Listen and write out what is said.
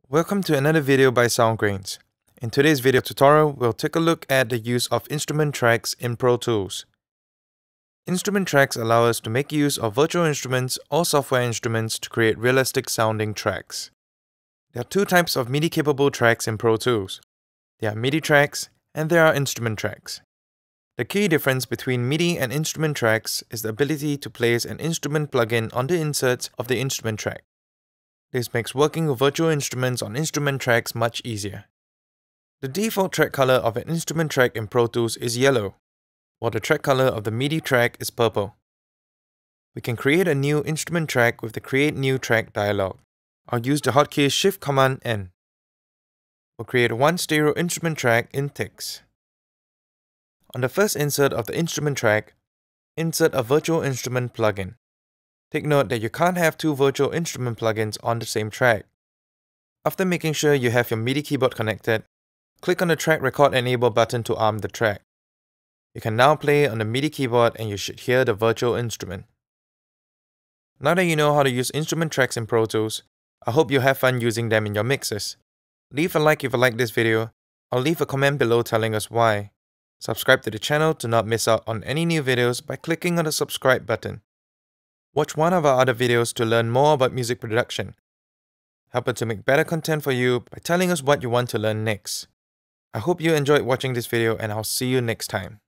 Welcome to another video by Soundgrains. In today's video tutorial, we'll take a look at the use of instrument tracks in Pro Tools. Instrument tracks allow us to make use of virtual instruments or software instruments to create realistic sounding tracks. There are two types of MIDI-capable tracks in Pro Tools. There are MIDI tracks and there are instrument tracks. The key difference between MIDI and instrument tracks is the ability to place an instrument plugin on the inserts of the instrument track. This makes working with virtual instruments on instrument tracks much easier. The default track color of an instrument track in Pro Tools is yellow, while the track color of the MIDI track is purple. We can create a new instrument track with the Create New Track dialog. I'll use the hotkey Shift-Command-N. We'll create one stereo instrument track in Tix. On the first insert of the instrument track, insert a virtual instrument plugin. Take note that you can't have two virtual instrument plugins on the same track. After making sure you have your MIDI keyboard connected, click on the Track Record Enable button to arm the track. You can now play on the MIDI keyboard and you should hear the virtual instrument. Now that you know how to use instrument tracks in Pro Tools, I hope you have fun using them in your mixes. Leave a like if you like this video, or leave a comment below telling us why. Subscribe to the channel to not miss out on any new videos by clicking on the subscribe button. Watch one of our other videos to learn more about music production. Help us to make better content for you by telling us what you want to learn next. I hope you enjoyed watching this video and I'll see you next time.